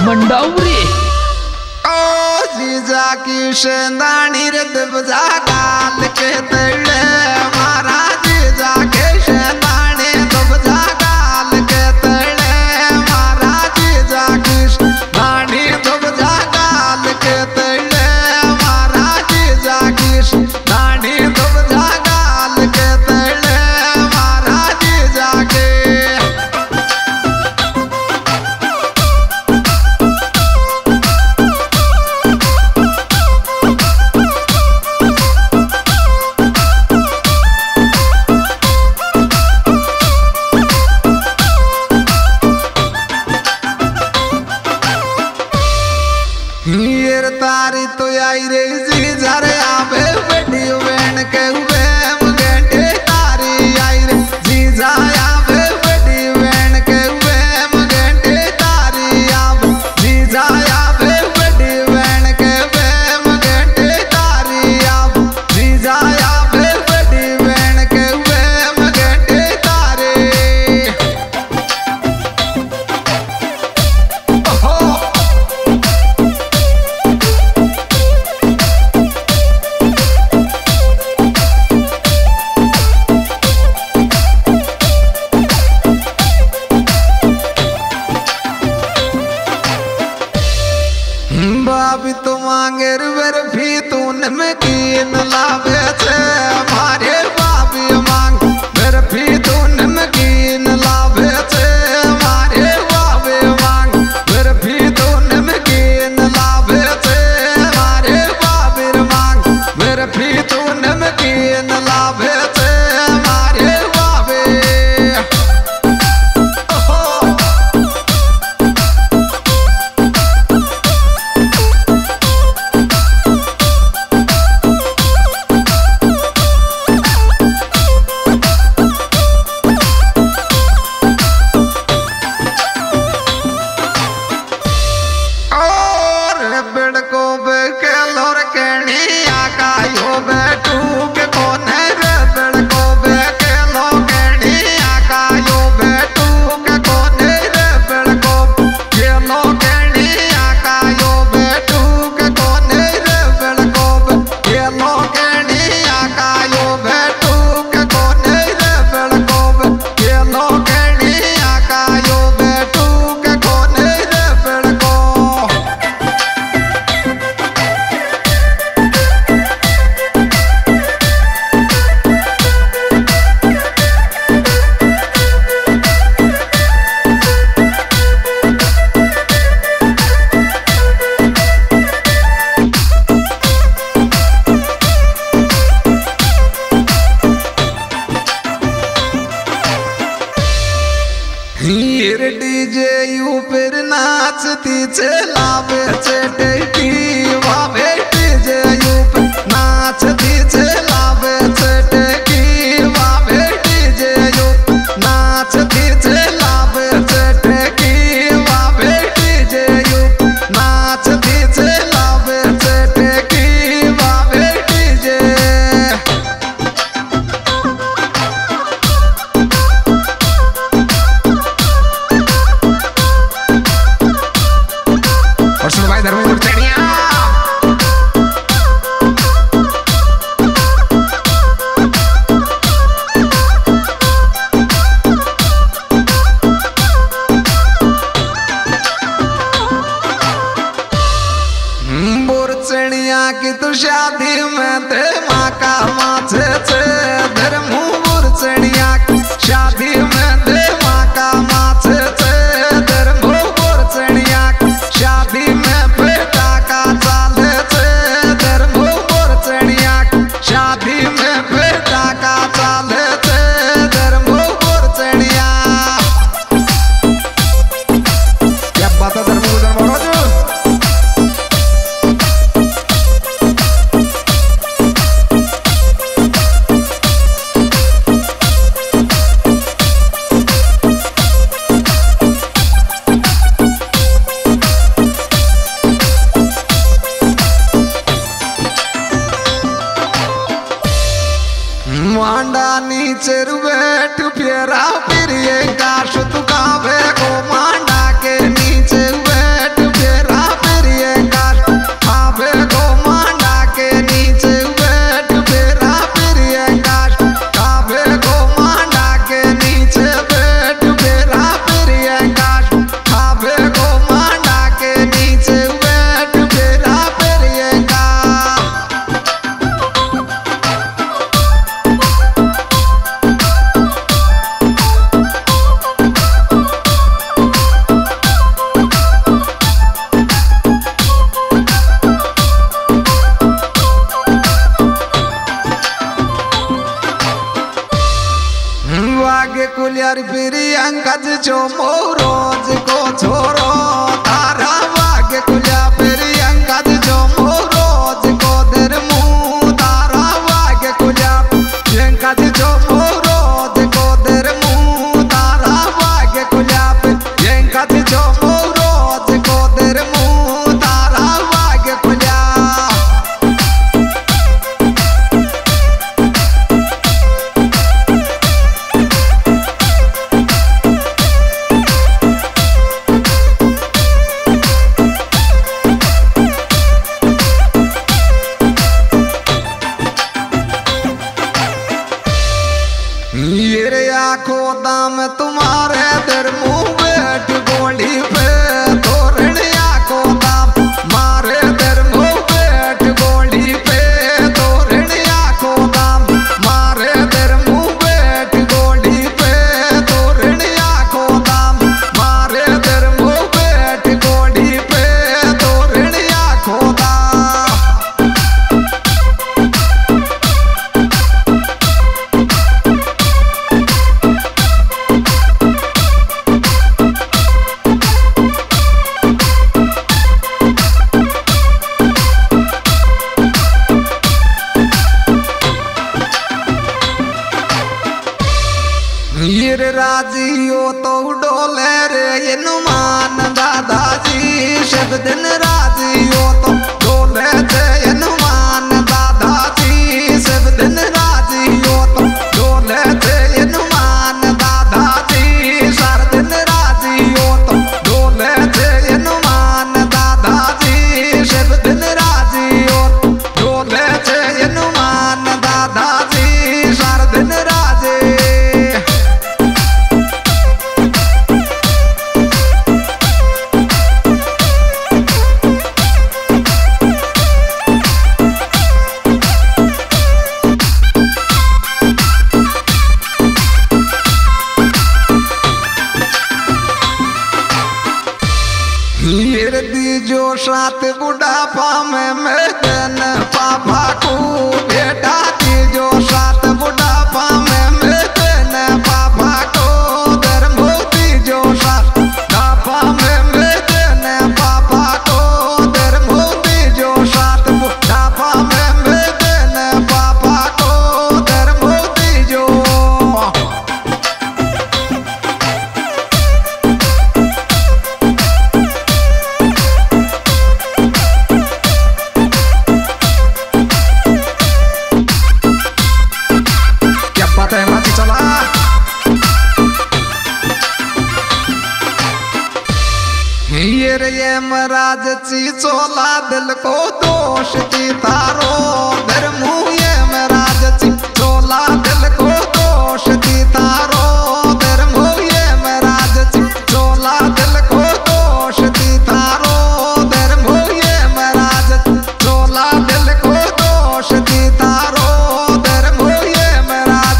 मंडावरी ओ जीजा की शेंदानी रे दबजा गाल के तले मारा जीजा के शेंदानी दबजा गाल के तले मारा जीजा की शेंदानी दबजा गाल के तले मारा जीजा की शेंदानी दबजा गाल के तले मारा जीजा के तारी तो आई रे जी झरे आवे बड़ी वेण के हुए मुगेटे तारी आई रे जी जाया वे बड़ी वेण के हुए मुगेटे तारी आवे जी जाया वे बड़ी वेण के हुए मुगेटे तारी आवे जी जाया वे बड़ी वेण के हुए मुगेटे तारी बाबी तो मांगे बर्फी तूने में कीन लावे छे मारे बाबी मांग बर्फी तूने में कीन लावे छे मारे बाबी मांग बर्फी तूने में कीन लावे छे मारे बाबी मांग बर्फी तूने में कीन लावे छे मारे बाबी बेड़को बेके लोर केणी आका यो बैठू के कोने रे बेड़को बेके लो केणी आका यो बैठू के कोने रे बेड़को के लो केणी आका यो बैठू के कोने रे बेड़को के लो केणी आका यो बैठू के कोने रे बेड़को के लो केणी आका यो बैठू के कोने रे बेड़को डीजे ऊपर नाचती चलावे चटकी वावे डीजे ऊपर नाचती चलावे चटकी वावे डीजे ऊपर नाचती चलावे चटकी वावे डीजे ऊपर नाचती चलावे चटकी वावे डीजे और सुनो भाई धर्मेंद्र चढ़िया जो मोरोज को छोरो तारा भाग्य खुला प्रियंका जो मोरोज को दर मुँह तारा भाग्य खुला प्रियंका जो मोरोज को दर मुँह तारा भाग्य खुला प्रियंका जो मोरोज को दर मुँह तारा भाग्य खुला। ये आँखों दाम तुम्हारे दर मुँह बैठ गोली पे तोरण आँखों दाम मारे दर मुँह बैठ गोली पे तोरण आँखों दाम मारे दर मुँह बैठ गोली पे तोरण आँखों दाम मारे दर मुँह बैठ गोली पे तोरण आँखों दाम। ये राजियो तो डोले रे ये नुमान दादाजी सब दिन राजियो तो डोले थे ये नुमान दादाजी सब दिन राजियो तो डोले थे ये नुमान दादाजी सार दिन राजियो तो डोले थे ये नुमान दादाजी सब दिन राजियो डोले थे ये नुमान दादाजी सार दिन राजे। जो सात बुढ़ापा में मैदन पापा को बेटा दी जो सात बुढ़ापा में मैदन पापा को दर मोदी जो सात बुढ़ापा में मैदन पापा को दर मोदी जो सात बुढ़ापा में मैदन पापा को दर मोदी जो। ये महाराज ची चोला दिल को दोष दी तारो धर्मू ये महाराज ची चोला दिल को दोष दी तारो धर्मू ये महाराज ची चोला दिल को दोष दी तारो धर्मू ये महाराज चोला दिल को दोष दी तारो धर्मू ये महाराज।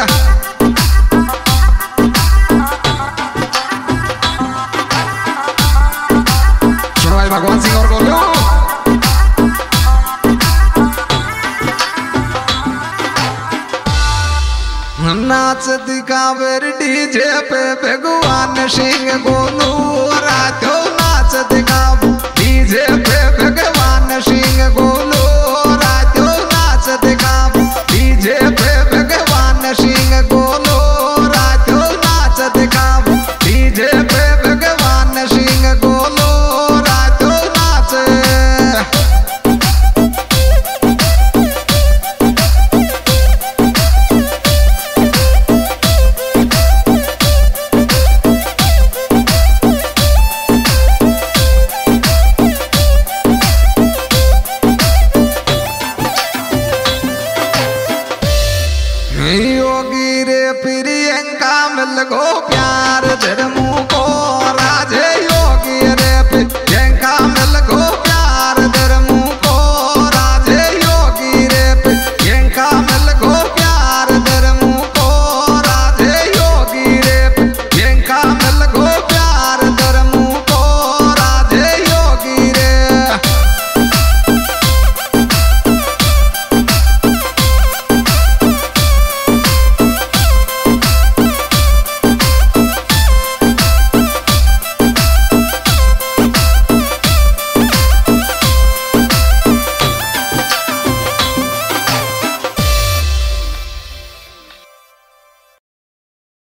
भगवान सिंह और गोलू नाच दिखावे डीजे पे भगवान सिंह गोलू रातो नाच दिखावे डीजे पे भगवान सिंह गोलू रातो नाच दिखावे डीजे पे भगवान सिंह गोलू रातो नाच दिखावे डीजे पे